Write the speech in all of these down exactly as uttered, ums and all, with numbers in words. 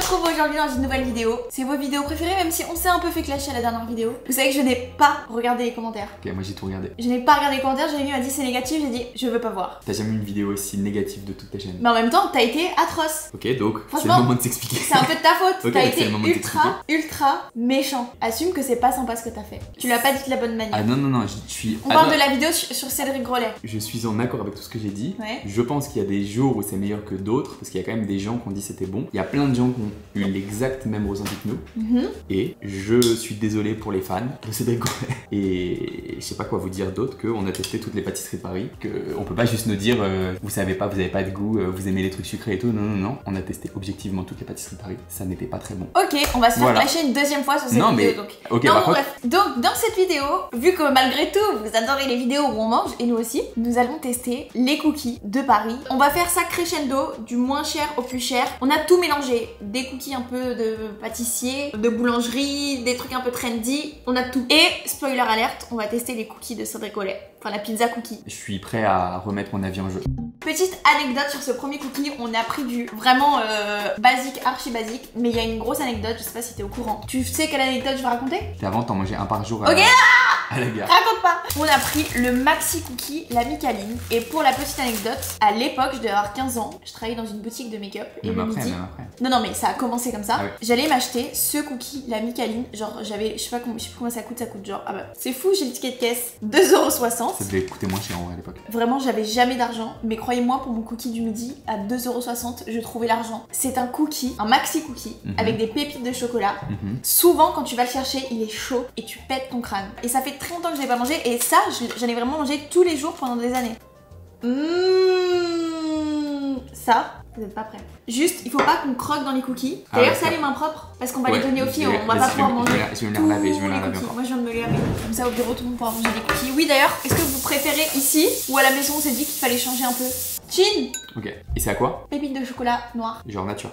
retrouve aujourd'hui dans une nouvelle vidéo. C'est vos vidéos préférées, même si on s'est un peu fait clasher à la dernière vidéo. Vous savez que je n'ai pas regardé les commentaires. Ok, moi j'ai tout regardé. Je n'ai pas regardé les commentaires, j'ai vu, m'a dit c'est négatif, j'ai dit je veux pas voir. T'as jamais eu une vidéo aussi négative de toute ta chaîne. Mais en même temps, t'as été atroce. Ok, donc c'est le Franchement, moment de s'expliquer. C'est un peu de ta faute. Ok, T'as c'est été le moment ultra, ultra méchant. Assume que c'est pas sympa ce que t'as fait. Tu l'as pas dit de la bonne manière. Ah non, non, non, je suis. On ah, parle non. de la vidéo sur sur Cédric Grolet. Je suis en accord avec tout ce que j'ai dit. Ouais. Je pense qu'il y a des jours où c'est meilleur que d'autres, parce qu'il y a quand même des gens qui ont dit c'était bon. Il y a plein de gens qui ont eu l'exact même ressenti que nous. Mhm. Et je suis désolé pour les fans de Cédric Grolet. Et je sais pas quoi vous dire d'autre qu'on a testé toutes les pâtisseries de Paris. Qu'on peut pas juste nous dire euh, vous savez pas, vous avez pas de goût, euh, vous aimez les trucs sucrés et tout. Non, non, non. On a testé objectivement toutes les pâtisseries de Paris. Ça n'était pas très bon. Ok, on va se faire Voilà. clasher une deuxième fois sur cette Non, vidéo mais- donc. Ok, non, par bon, contre. bref. Donc, dans cette vidéo, vu que malgré tout, vous adorez les vidéos où on mange, et nous aussi, nous allons tester les cookies de Paris. On va faire ça crescendo, du moins cher au plus cher. On a tout mélangé. Des cookies un peu de pâtissier, de boulangerie, des trucs un peu trendy. On a tout. Et, spoiler alerte, on va tester les cookies de Cédric Grolet. Enfin, la pizza cookie. Je suis prêt à remettre mon avis en jeu. Petite anecdote sur ce premier cookie, on a pris du vraiment euh, basique, archi basique, mais il y a une grosse anecdote, je sais pas si t'es au courant. Tu sais quelle anecdote je vais raconter? Et avant, t'en mangeais un par jour à, Ok. à la gare. Raconte pas. On a pris le maxi cookie, la Micaline, et pour la petite anecdote, à l'époque, je devais avoir quinze ans, je travaillais dans une boutique de make-up, et Même le après, midi... même après. Non, non, mais ça a commencé comme ça. Ah ouais. J'allais m'acheter ce cookie, la Micaline, genre j'avais, je sais pas comment, je sais plus comment ça coûte, ça coûte genre, ah bah, c'est fou, j'ai le ticket de caisse, deux euros soixante. Ça devait coûter moins cher en vrai à l'époque. Vraiment, j'avais jamais d'argent, mais croyez-moi, pour mon cookie du midi, à deux euros soixante, je trouvais l'argent. C'est un cookie, un maxi cookie, Mhm. avec des pépites de chocolat. Mhm. Souvent, quand tu vas le chercher, il est chaud et tu pètes ton crâne. Et ça fait très longtemps que je l'ai pas mangé, et ça, je- j'en ai vraiment mangé tous les jours pendant des années. Mmh, ça, vous êtes pas prêts. Juste, il faut pas qu'on croque dans les cookies. Ah D'ailleurs, ouais, ça ça. les mains propres, parce qu'on va Ouais, les donner aux filles, je vais- on va vas-y, pas je pouvoir vais- manger. je vais- je vais venir laver, je vais venir tous les laver cookies. encore. Moi, je viens de me les laver. Comme ça, au bureau, tout le monde pourra manger des cookies. Oui, d'ailleurs, est-ce que vous préférez ici ou à la maison? On s'est dit qu'il fallait changer un peu. Chin, Ok. Et c'est à quoi? pépites de chocolat noir. Genre nature.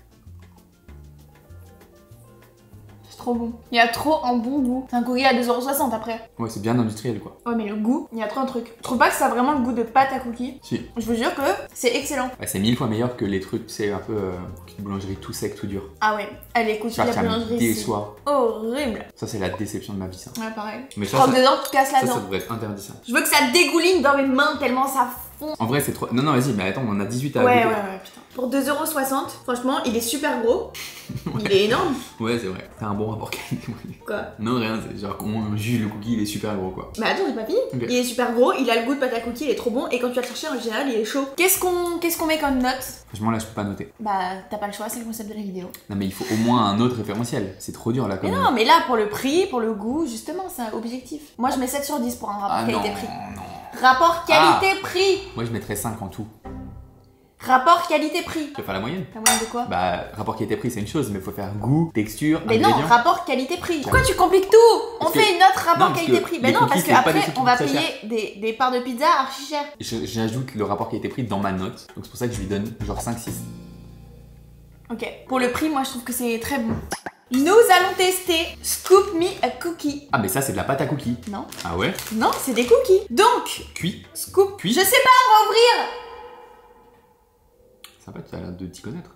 C'est trop bon. Il y a trop un bon goût. C'est un cookie à deux euros soixante après. Ouais, c'est bien industriel quoi. Ouais, mais le goût, il y a trop un truc. Je trouve pas que ça a vraiment le goût de pâte à cookies. Si. Je vous jure que c'est excellent. Ouais, c'est mille fois meilleur que les trucs, c'est un peu euh, une boulangerie tout sec, tout dur. Ah ouais, elle est cookies Ça, de la ça me boulangerie. C'est déçoit. horrible. Ça, c'est la déception de ma vie, ça. Ouais, pareil. Mais Je ça, croque ça, dedans, tu casses la ça, ça dent. devrait être interdit, ça. Je veux que ça dégouline dans mes mains tellement ça fond. En vrai, c'est trop. Non, non, vas-y, mais attends, on en a dix-huit à Ouais, ouais, goûter. ouais, putain. Pour deux euros soixante, franchement, il est super gros. Il est énorme. Ouais, c'est vrai. T'as un bon rapport qualité-prix. Quoi? Non, rien, c'est genre on juge le cookie, il est super gros quoi. Bah attends, j'ai pas fini. Ok. Il est super gros, il a le goût de pâte à cookies, il est trop bon. Et quand tu vas le chercher, en général, il est chaud. Qu'est-ce qu'on qu'est-ce qu'on met comme note? Franchement, là, je peux pas noter. Bah, t'as pas le choix, c'est le concept de la vidéo. Non, mais il faut au moins un autre référentiel. C'est trop dur là Mais comme. non, mais là, pour le prix, pour le goût, justement, c'est un objectif. Moi, je mets sept sur dix pour un rapport Ah non, qualité-prix. non. Rapport qualité-prix. Moi, je mettrais cinq en tout. Rapport qualité-prix. Tu vas faire la moyenne? La moyenne de quoi? Bah, rapport qualité-prix, c'est une chose, mais faut faire goût, texture, Mais non, ingrédients. rapport qualité-prix. Pourquoi tu compliques tout? On Parce fait que- une note rapport Non, parce que qualité-prix. Ben les non, parce cookies, c'est pas des qu'après, trucs on va qui coûtent payer très des, des parts de pizza archi cher. Je- J'ajoute le rapport qualité-prix dans ma note, donc c'est pour ça que je lui donne genre cinq six. Ok. Pour le prix, moi, je trouve que c'est très bon. Nous allons tester Scoop Me a Cookie. Ah, mais ça, c'est de la pâte à cookies. Non. Ah ouais? Non, c'est des cookies. Donc, Cuit. Scoop. Cuit. Je sais pas, on va ouvrir. Ça va, tu as l'air de t'y connaître.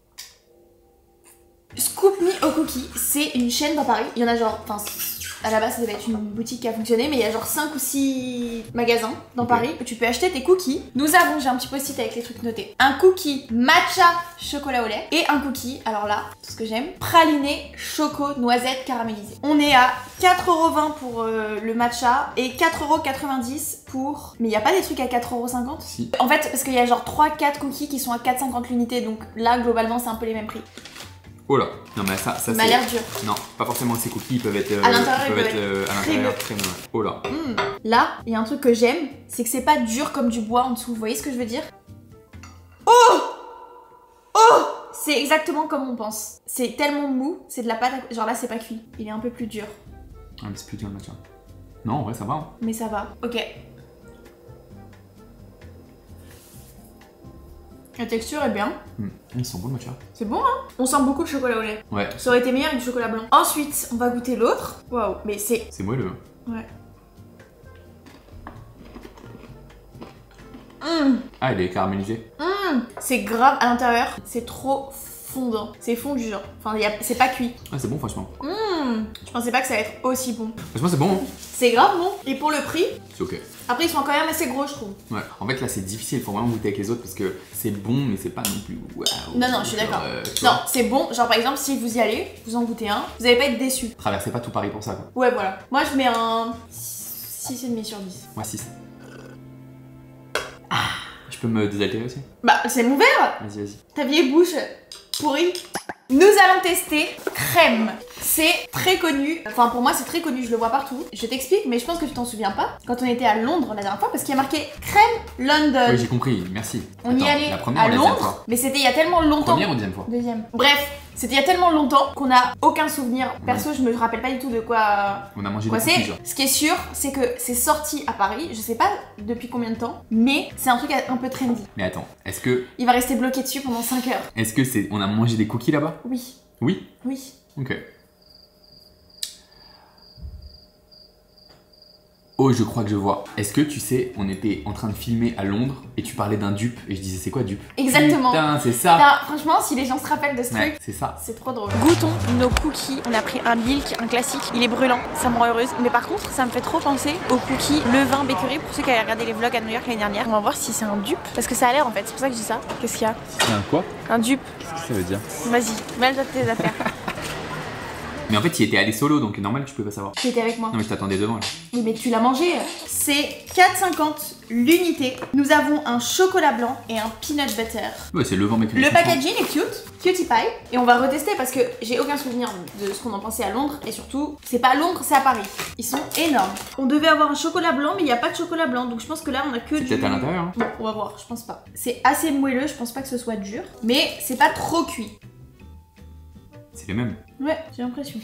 Scoop Me au Cookie, c'est une chaîne dans Paris. Il y en a genre, enfin, à la base ça devait être une boutique qui a fonctionné, mais il y a genre cinq ou six magasins dans Ok. Paris où tu peux acheter tes cookies. Nous avons, j'ai un petit post-it avec les trucs notés, un cookie matcha chocolat au lait et un cookie, alors là, tout ce que j'aime, praliné choco noisette caramélisé. On est à quatre euros vingt pour euh, le matcha et quatre euros quatre-vingt-dix pour... Mais il n'y a pas des trucs à quatre euros cinquante? Si. En fait, parce qu'il y a genre trois quatre cookies qui sont à quatre cinquante l'unité, donc là, globalement, c'est un peu les mêmes prix. Oh là. Non, mais ça, ça Il m'a c'est. l'air dur. Non, pas forcément ces cookies, ils peuvent être. euh, À l'intérieur, ils ils peuvent peuvent être euh, à l'intérieur crémeux. Ouais. Oh là. Mmh. Là, il y a un truc que j'aime, c'est que c'est pas dur comme du bois en dessous. Vous voyez ce que je veux dire? Oh! Oh! C'est exactement comme on pense. C'est tellement mou, c'est de la pâte à... Genre là, c'est pas cuit. Il est un peu plus dur. Ah, mais c'est plus dur le matcha. Non, en vrai, ça va. Hein. Mais ça va. Ok. La texture est bien. Mmh. Ils sont bons le matcha. C'est bon, hein? On sent beaucoup de chocolat au lait. Ouais. Ça aurait été meilleur avec du chocolat blanc. Ensuite, on va goûter l'autre. Waouh, mais c'est... C'est moelleux. Ouais. Mmh. Ah, il est caramélisé. Mmh. C'est grave à l'intérieur. C'est trop fondant. C'est fondu genre. Enfin, y a... c'est pas cuit. Ah, c'est bon, franchement. Mmh, je pensais pas que ça allait être aussi bon. Franchement, c'est bon. Hein. C'est grave bon. Et pour le prix, c'est ok. Après, ils sont quand même assez gros, je trouve. Ouais, en fait, là, c'est difficile. Il faut vraiment goûter avec les autres parce que c'est bon, mais c'est pas non plus waouh. Non, non, je suis d'accord. Euh, non, c'est bon. Genre, par exemple, si vous y allez, vous en goûtez un, vous allez pas être déçu. Traversez pas tout Paris pour ça, quoi. Ouais, voilà. Moi, je mets un six virgule cinq sur dix. Moi, six. Ah, je peux me désaltérer aussi? Bah, c'est mon verre. Vas-y, vas-y. Ta vieille bouche pourrie. Nous allons tester crème. C'est très connu. Enfin, pour moi, c'est très connu. Je le vois partout. Je t'explique, mais je pense que tu t'en souviens pas. Quand on était à Londres la dernière fois, parce qu'il y a marqué crème London. Oui, j'ai compris. Merci. On Attends, y allait la première à ou la deuxième Londres, fois? mais c'était il y a tellement longtemps. Première ou deuxième fois? Deuxième. Bref, c'était il y a tellement longtemps qu'on a aucun souvenir. Perso, je me rappelle pas du tout de quoi. On a mangé quoi des c'est. cookies, genre. Ce qui est sûr, c'est que c'est sorti à Paris. Je sais pas depuis combien de temps, mais c'est un truc un peu trendy. Mais attends, est-ce que. Il va rester bloqué dessus pendant cinq heures. Est-ce que c'est. On a mangé des cookies là-bas? Oui. Oui? Oui. Ok. Oh, je crois que je vois. Est-ce que tu sais, on était en train de filmer à Londres et tu parlais d'un dupe et je disais c'est quoi dupe? Exactement. Putain, c'est ça. Putain, franchement, si les gens se rappellent de ce Ouais, truc, c'est ça. c'est trop drôle. Goûtons nos cookies. On a pris un milk, un classique. Il est brûlant, ça me rend heureuse. Mais par contre, ça me fait trop penser aux cookies levain bakery pour ceux qui avaient regardé les vlogs à New York l'année dernière. On va voir si c'est un dupe. Parce que ça a l'air en fait, c'est pour ça que je dis ça. Qu'est-ce qu'il y a? C'est un quoi? Un dupe. Qu'est-ce que ça veut dire? Vas-y, mêle-toi de tes affaires. Mais en fait, il était allé solo, donc normal que tu peux pas savoir. Tu étais avec moi. Non, mais je t'attendais devant là. Oui, mais tu l'as mangé. C'est quatre cinquante l'unité. Nous avons un chocolat blanc et un peanut butter. Ouais, c'est le vent mec. Le packaging est cute, cutie pie. Et on va retester parce que j'ai aucun souvenir de ce qu'on en pensait à Londres. Et surtout, c'est pas à Londres, c'est à Paris. Ils sont énormes. On devait avoir un chocolat blanc, mais il n'y a pas de chocolat blanc. Donc je pense que là, on a que du... peut-être à l'intérieur. Hein. Bon, on va voir, je pense pas. C'est assez moelleux, je pense pas que ce soit dur. Mais c'est pas trop cuit. C'est les mêmes. Ouais, j'ai l'impression.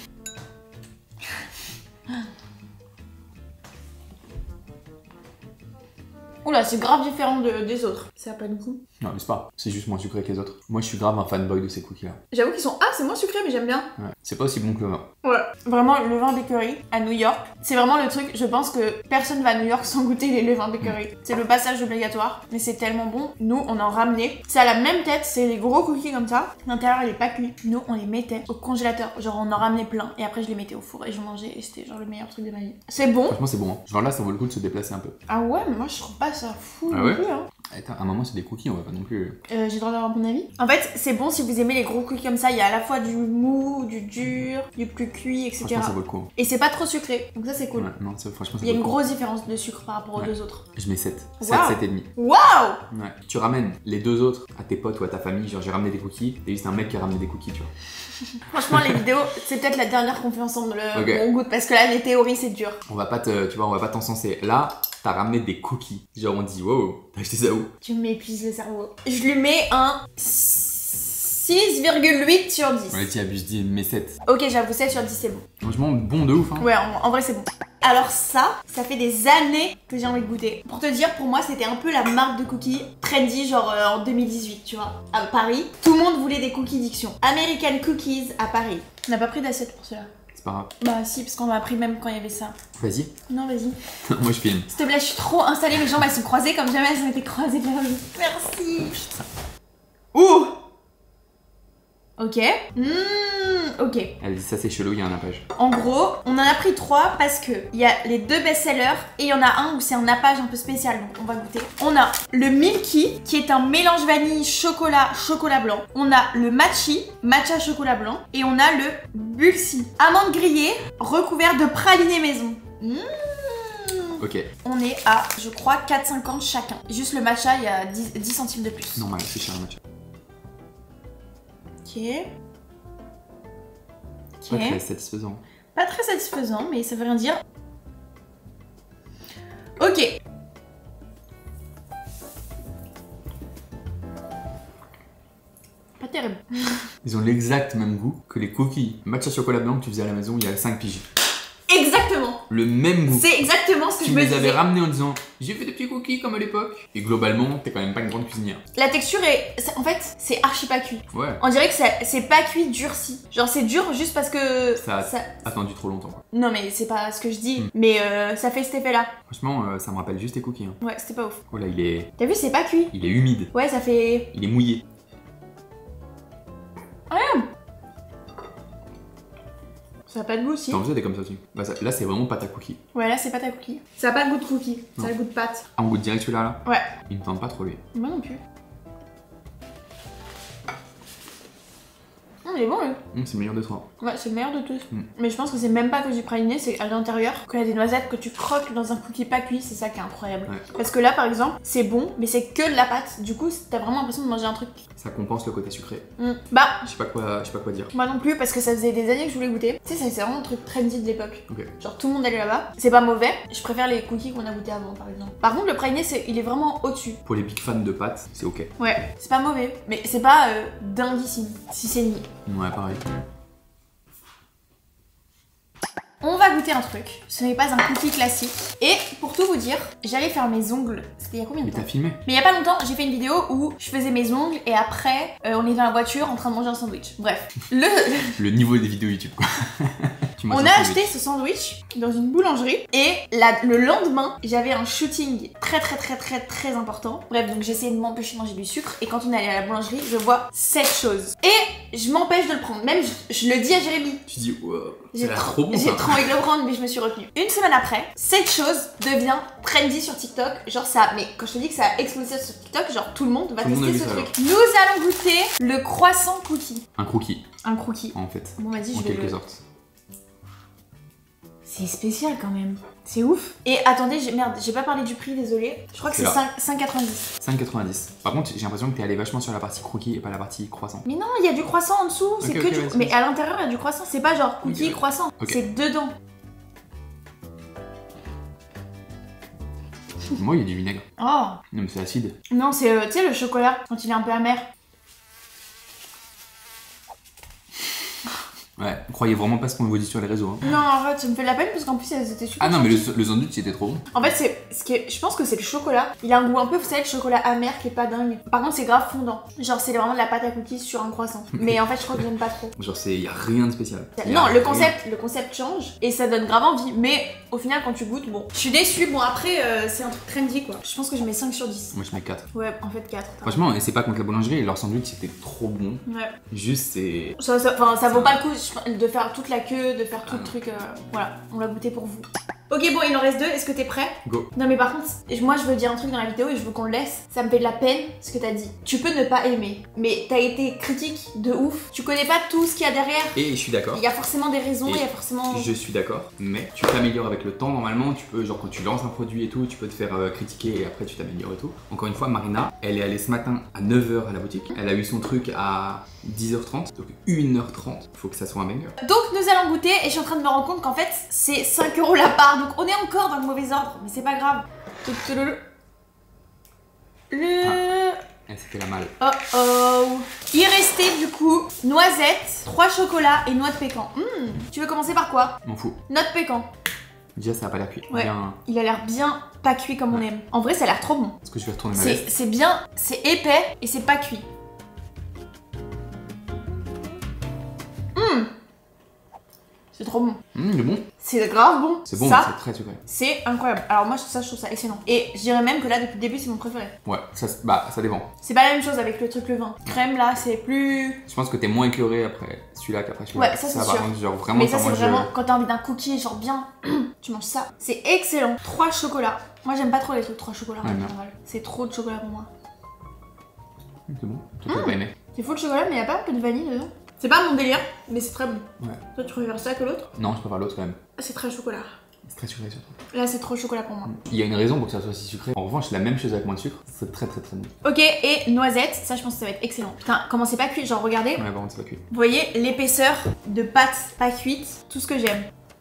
Oula, c'est grave différent de, des autres. Ça a pas le goût. Non, mais c'est pas. C'est juste moins sucré que les autres. Moi, je suis grave un fanboy de ces cookies là. J'avoue qu'ils sont... Ah, c'est moins sucré, mais j'aime bien. Ouais. C'est pas aussi bon que le vin. Ouais. Vraiment, le levain bakery à New York, c'est vraiment le truc, je pense que personne va à New York sans goûter les levains bakery. Mm. C'est le passage obligatoire, mais c'est tellement bon. Nous, on en ramenait. C'est à la même tête, c'est les gros cookies comme ça. L'intérieur, il est pas cuit. Nous, on les mettait au congélateur. Genre, on en ramenait plein. Et après, je les mettais au four et je mangeais. Et c'était genre le meilleur truc de ma vie. C'est bon. Franchement, c'est bon. Hein. Genre là, ça vaut le coup de se déplacer un peu. Ah ouais, mais moi, je trouve pas ça fou ah non ouais plus, hein. Attends, à un moment, c'est des cookies, on va pas non plus. Euh, j'ai le droit d'avoir mon avis. En fait, c'est bon si vous aimez les gros cookies comme ça. Il y a à la fois du mou, du dur, du plus cuit, et cetera. Franchement, ça vaut le coup. Et c'est pas trop sucré, donc ça c'est cool. Ouais, non, ça, franchement, ça Il y a vaut une le coup. grosse différence de sucre par rapport aux ouais. deux autres. Je mets sept. Wow. sept, sept et demi. Waouh! Ouais. Tu ramènes les deux autres à tes potes ou à ta famille, genre j'ai ramené des cookies, et juste un mec qui a ramené des cookies, tu vois. Franchement, les vidéos, c'est peut-être la dernière qu'on fait ensemble, le okay. on goûte, parce que là, les théories, c'est dur. On va pas te, tu vois, on va pas t'encenser. Là, t'as ramené des cookies. Genre on dit, wow, t'as acheté ça où? Tu m'épuises le cerveau. Je lui mets un six virgule huit sur dix. Ouais, tu abuses, dis, mais sept. Ok, j'avoue, sept sur dix, c'est bon. Franchement, bon de ouf, hein. Ouais, en, en vrai, c'est bon. Alors ça, ça fait des années que j'ai envie de goûter. Pour te dire, pour moi, c'était un peu la marque de cookies trendy, genre euh, en deux mille dix-huit, tu vois. À Paris, tout le monde voulait des cookies Diction. American Cookies à Paris. On n'a pas pris d'assiette pour cela. C'est pas grave. Bah si, parce qu'on m'a pris même quand il y avait ça. Vas-y. Non, vas-y. Moi, je filme. S'il te plaît, je suis trop installée, mes jambes, elles sont croisées comme jamais elles ont été croisées de la vie. Merci. Ouh. Ok. Mmh, ok. Elle dit ça, c'est chelou, il y a un nappage. En gros, on en a pris trois parce que il y a les deux best-sellers et il y en a un où c'est un nappage un peu spécial, donc on va goûter. On a le Milky qui est un mélange vanille chocolat chocolat blanc. On a le Matchi matcha chocolat blanc et on a le Bulsi amande grillée recouvert de praliné maison. Mmh. Ok. On est à, je crois, quatre cinquante chacun. Juste le matcha, il y a dix, dix centimes de plus. Normal, c'est cher le matcha. Ok. Pas Ok. très satisfaisant. Pas très satisfaisant, mais ça veut rien dire. Ok. Pas terrible. Ils ont l'exact même goût que les cookies matcha chocolat blanc que tu faisais à la maison il y a cinq piges. Exactement. Le même goût. C'est exactement ce que Tu je me les disais. avais ramenés en disant j'ai fait des petits cookies comme à l'époque. Et globalement, t'es quand même pas une grande cuisinière. La texture est... c'est- En fait, c'est archi pas cuit. Ouais. On dirait que c'est c'est pas cuit durci. Genre c'est dur juste parce que... Ça a attendu trop longtemps. Quoi. Non mais c'est pas ce que je dis. Mm. Mais euh, ça fait cet effet là. Franchement, euh, ça me rappelle juste tes cookies. Hein. Ouais, c'était pas ouf. Oh là, il est, T'as vu, c'est pas cuit. il est humide. Ouais, ça fait... Il est mouillé. Ça a pas de goût aussi. T'en faisais des comme ça aussi. Bah, ça, là, c'est vraiment pâte à cookies. Ouais, là c'est pâte à cookies. Ça a pas le goût de cookies, ça a le goût de pâte. Ah, on goûte direct celui-là là. Ouais. Il me tente pas trop lui. Moi non plus. Il est bon lui. Mmh, c'est le meilleur des trois. Ouais, c'est le meilleur de tous. Mm. Mais je pense que c'est même pas que du praliné, c'est à l'intérieur, qu'il y a des noisettes que tu croques dans un cookie pas cuit, c'est ça qui est incroyable. Ouais. Parce que là par exemple, c'est bon, mais c'est que de la pâte. Du coup, t'as vraiment l'impression de manger un truc. Ça compense le côté sucré. Mm. Bah, Je sais pas quoi, je sais pas quoi dire. moi non plus, parce que ça faisait des années que je voulais goûter. Tu sais, c'est vraiment un truc trendy de l'époque. Ok. Genre tout le monde allait là-bas. C'est pas mauvais, je préfère les cookies qu'on a goûté avant par exemple. Par contre, le praliné, c'est, il est vraiment au-dessus. Pour les big fans de pâtes, c'est ok. Ouais, c'est pas mauvais, mais c'est pas euh, dinguissime, si c'est ni. Ouais, pareil. On va goûter un truc, ce n'est pas un cookie classique. Et pour tout vous dire, j'allais faire mes ongles. C'était il y a combien de Mais temps? t'as filmé? Mais il y a pas longtemps, j'ai fait une vidéo où je faisais mes ongles et après, euh, on est dans la voiture en train de manger un sandwich. Bref, le... Le niveau des vidéos YouTube quoi. Tu manges on un a sandwich. acheté ce sandwich dans une boulangerie et la- le lendemain, j'avais un shooting très très très très très important. Bref, donc j'ai essayé de m'empêcher de manger du sucre et quand on est allé à la boulangerie, je vois cette chose. Et je m'empêche de le prendre. Même je, je le dis à Jérémy. Tu dis, wow, ça J'ai a l'air trop, trop bon j'ai ça. trop envie de le prendre, mais je me suis retenue. Une semaine après, cette chose devient trendy sur TikTok. Genre ça, mais quand je te dis que ça a explosé sur TikTok, genre tout le monde va Tout le monde tester a ce vu truc. ça, Nous allons goûter le croissant cookie. Un crookie, Un crookie. en fait. Bon, vas-y, En je vais quelque le... sorte. C'est spécial quand même. C'est ouf. Et attendez, j'ai... merde, j'ai pas parlé du prix, désolé. Je crois que C'est c'est là. cinq quatre-vingt-dix. cinq quatre-vingt-dix. Par contre, j'ai l'impression que t'es allé vachement sur la partie crookie et pas la partie croissant. Mais non, il y a du croissant en dessous. C'est Ok, que ok, du. vas-y, Mais vas-y. à l'intérieur, il y a du croissant. C'est pas genre cookie Ok. croissant. Ok. C'est dedans. Moi, il y a du vinaigre. Oh. Non, mais c'est acide. Non, c'est, euh, tu sais, le chocolat, quand il est un peu amer. Ouais, croyez vraiment pas ce qu'on vous dit sur les réseaux. Hein. Non, en fait, ça me fait de la peine parce qu'en plus, elles étaient super Ah non, mais le, gentilles. le sandwich c'était trop bon. En fait, c'est, ce qui est, je pense que c'est le chocolat. Il a un goût un peu, vous savez, le chocolat amer qui est pas dingue. Par contre, c'est grave fondant. Genre, c'est vraiment de la pâte à cookies sur un croissant. Mais en fait, je crois que j'aime pas trop. Genre, c'est y a rien de spécial. Y a Non, le rien. concept, le concept change et ça donne grave envie. Mais au final, quand tu goûtes, bon. Je suis déçue. Bon, après, euh, c'est un truc trendy quoi. Je pense que je mets cinq sur dix. Moi, je mets quatre. Ouais, en fait, quatre. Franchement, et c'est pas contre la boulangerie, leur sandwich c'était trop bon. Ouais. Juste, c'est. Ça, ça, enfin, ça vaut pas le coup je- de faire toute la queue, de faire tout Ah le non. truc. euh, voilà, on l'a goûté pour vous. Ok, bon, il en reste deux. Est-ce que t'es prêt? Go. Non, mais par contre, moi je veux dire un truc dans la vidéo et je veux qu'on le laisse. Ça me fait de la peine ce que t'as dit. Tu peux ne pas aimer, mais t'as été critique de ouf. Tu connais pas tout ce qu'il y a derrière. Et je suis d'accord. Il y a forcément des raisons, Et il y a forcément. Je suis d'accord, mais tu t'améliores avec le temps. Normalement, tu peux, genre quand tu lances un produit et tout, tu peux te faire euh, critiquer et après tu t'améliores et tout. Encore une fois, Marina, elle est allée ce matin à neuf heures à la boutique. Elle a eu son truc à dix heures trente, donc une heure trente. Il faut que ça soit un banger. Donc nous allons goûter et je suis en train de me rendre compte qu'en fait c'est cinq euros la part. Donc on est encore dans le mauvais ordre, mais c'est pas grave. Le. Le. Elle s'est fait la malle. Oh oh. Il restait du coup noisettes, trois chocolats et noix de pécan. Hmm. Tu veux commencer par quoi? M'en fous. Noix de pécan. Déjà, ça a pas l'air cuit. Ouais. Bien. Il a l'air bien pas cuit comme on aime. En vrai, ça a l'air trop bon. Est-ce que je vais retourner ma C'est veste? c'est bien, c'est épais et c'est pas cuit. Hum. C'est trop bon. Hum, il est bon. C'est grave bon. C'est bon, Ça, c'est très sucré. c'est incroyable. Alors moi, ça, je trouve ça excellent. Et je dirais même que là, depuis le début, c'est mon préféré. Ouais, ça, bah, ça dépend. C'est pas la même chose avec le truc le vin. Crème, là, c'est plus... Je pense que t'es moins éclairé après celui-là qu'après celui-là. Ouais, ça, c'est par sûr. contre, genre vraiment, Mais ça, quand c'est moi, je- vraiment quand t'as envie d'un cookie, genre bien, tu manges ça. C'est excellent. Trois chocolats. Moi, j'aime pas trop les trucs trois chocolats en Ouais, non. général. C'est trop de chocolat pour moi. Hum, C'est bon. Toi, t'as pas aimé. C'est faux le chocolat, mais y a pas un peu de vanille dedans. C'est pas mon délire, mais c'est très bon. Ouais. Toi, tu préfères ça que l'autre? Non, je préfère l'autre quand même. C'est très chocolat. C'est très sucré surtout. Là, c'est trop chocolat pour moi. Il y a une raison pour que ça soit si sucré. En revanche, la même chose avec moins de sucre, c'est très très très bon. Ok, et noisettes, ça, je pense que ça va être excellent. Putain, comment c'est pas cuit? Genre, regardez. Ouais, par contre, c'est pas cuit. Vous voyez l'épaisseur de pâte pas cuite, tout ce que j'aime.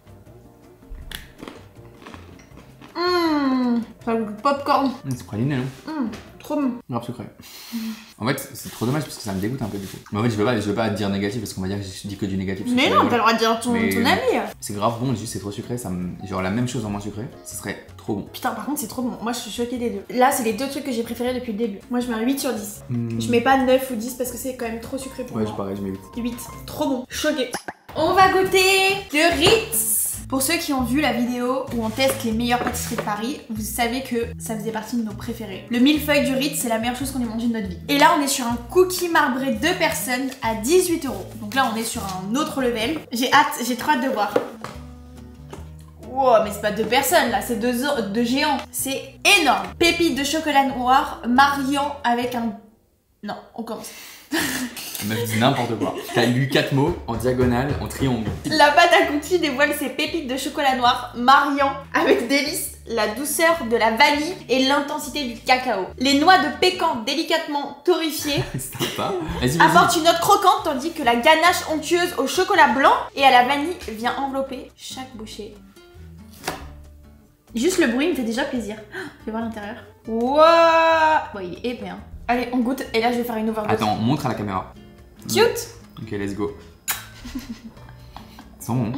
Mmh, ça a le goût de popcorn. Hum, c'est praliné, non? Mmh, trop bon. Grave sucré. En fait, c'est trop dommage parce que ça me dégoûte un peu du coup. Mais en fait, je veux pas, je veux pas dire négatif parce qu'on va dire que je dis que du négatif. Mais non, t'as le droit de dire ton, Mais- ton avis. C'est grave bon, juste c'est trop sucré. Ça me... Genre la même chose en moins sucré, ce serait trop bon. Putain, par contre, c'est trop bon. Moi, je suis choquée des deux. Là, c'est les deux trucs que j'ai préférés depuis le début. Moi, je mets un huit sur dix. Hmm. Je mets pas neuf ou dix parce que c'est quand même trop sucré pour Ouais, je moi. pareil, je mets huit. huit, trop bon. Choquée. On va goûter le Ritz Pour ceux qui ont vu la vidéo où on teste les meilleures pâtisseries de Paris, vous savez que ça faisait partie de nos préférés. Le millefeuille du Ritz, c'est la meilleure chose qu'on ait mangé de notre vie. Et là, on est sur un cookie marbré deux personnes à dix-huit euros. Donc là, on est sur un autre level. J'ai hâte, j'ai trop hâte de voir. Wow, mais c'est pas deux personnes là, c'est deux, deux géants. C'est énorme. Pépites de chocolat noir mariant avec un... Non, on commence. Elle m'a dit n'importe quoi. T'as lu quatre mots en diagonale, en triangle. La pâte à cookies dévoile ses pépites de chocolat noir mariant avec délice la douceur de la vanille et l'intensité du cacao. Les noix de pécan délicatement torréfiées C'est sympa. Vas-y, vas-y. apportent une note croquante tandis que la ganache onctueuse au chocolat blanc et à la vanille vient envelopper chaque bouchée. Juste le bruit me fait déjà plaisir. Je vais voir l'intérieur. Wouah. Bon, il est épais, hein. Allez, on goûte et là je vais faire une overdose. Attends, montre à la caméra. Cute. Ok, let's go. Ça sent bon.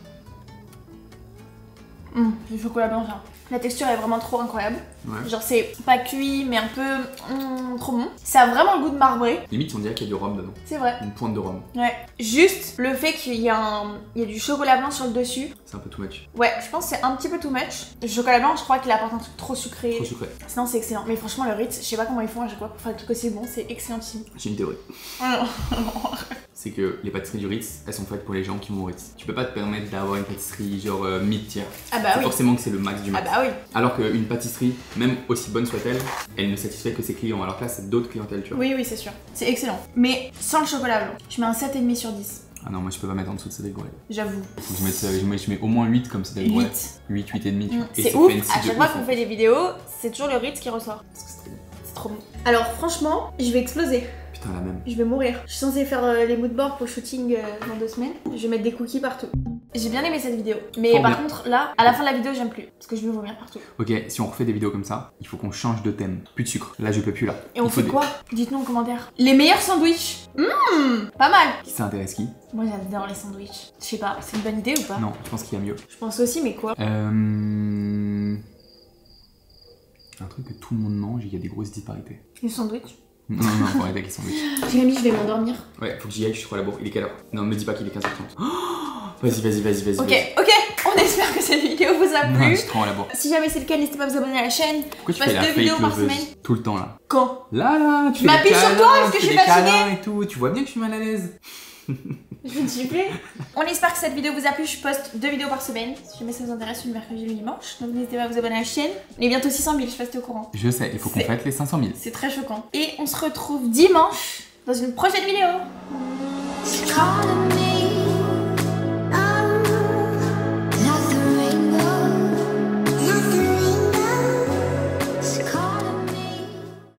Mmh, du chocolat blanc, genre. La texture est vraiment trop incroyable. Ouais. Genre c'est pas cuit mais un peu mmh, trop bon. Ça a vraiment le goût de marbré. Limite, on dirait qu'il y a du rhum dedans. C'est vrai. Une pointe de rhum. Ouais. Juste le fait qu'il y a un... il y a du chocolat blanc sur le dessus. C'est un peu too much. Ouais, je pense que c'est un petit peu too much. Le chocolat blanc, je crois qu'il apporte un truc trop sucré. Trop sucré. Sinon c'est excellent. Mais franchement le Ritz, je sais pas comment ils font à chaque fois pour faire des trucs aussi bons, c'est excellentissime. J'ai une théorie. C'est que les pâtisseries du Ritz, elles sont faites pour les gens qui vont au Ritz. Tu peux pas te permettre d'avoir une pâtisserie genre euh, mid-tier. Ah bah oui. Forcément que c'est le max du Ah max. bah oui. Alors qu'une pâtisserie, même aussi bonne soit-elle, elle ne satisfait que ses clients. Alors que là, c'est d'autres clientèles, tu vois. Oui oui c'est sûr. C'est excellent. Mais sans le chocolat blanc. Je mets un sept virgule cinq sur dix. Ah non, moi je peux pas mettre en dessous de Cédric Grolet. J'avoue. Faut que je mette, euh, je mets, je mets au moins huit comme Cédric Grolet. huit. huit, huit et demi, tu vois. Et C'est ouf, fancy à de chaque fois ouf, qu'on hein. fait des vidéos, c'est toujours le Ritz qui ressort. Parce que c'est trop bon. C'est trop bon. Alors franchement, je vais exploser. Putain, la même. Je vais mourir. Je suis censée faire euh, les moodboards pour le shooting euh, dans deux semaines. Je vais mettre des cookies partout. J'ai bien aimé cette vidéo. Mais Fort par bien. contre, là, à la fin de la vidéo, j'aime plus. Parce que je vais vomir partout. Ok, si on refait des vidéos comme ça, il faut qu'on change de thème. Plus de sucre. Là, je peux plus là. Et on Il faut fait des- quoi? Dites-nous en commentaire. Les meilleurs sandwichs. Hum, pas mal. Qui s'intéresse qui? Moi, j'adore les sandwichs. Je sais pas, c'est une bonne idée ou pas? Non, je pense qu'il y a mieux. Je pense aussi, mais quoi? Euh... Un truc que tout le monde mange et il y a des grosses disparités. Les sandwichs. Non, non, non, faut arrêter avec les sandwichs. Jérémy, je vais m'endormir. Ouais, faut que j'y aille, je suis trop à la bourre. Il est quelle heure? Non, me dis pas qu'il est quinze heures trente. Oh, vas-y, vas-y, vas-y, vas-y. Ok, vas-y. ok. On espère que cette vidéo vous a Non, plu. je suis trop à la bourre. Si jamais c'est le cas, n'hésitez pas à vous abonner à la chaîne. Pourquoi tu Je passe fais la deux vidéos fake par loveuse semaine. tout le temps là? Quand? Là, là, tu Je fais des m'appuie sur câlins, toi parce que tu je fais suis des câlins fatiguée. et tout. Tu vois bien que je suis mal à l'aise. Je me suis plaît. On espère que cette vidéo vous a plu. Je poste deux vidéos par semaine. Si jamais ça vous intéresse, le mercredi et le dimanche. Donc n'hésitez pas à vous abonner à la chaîne. On est bientôt six cent mille, je sais pas si t'es au courant. Je sais, il faut qu'on C'est- fête les cinq cent mille. C'est très choquant. Et on se retrouve dimanche dans une prochaine vidéo. Calling me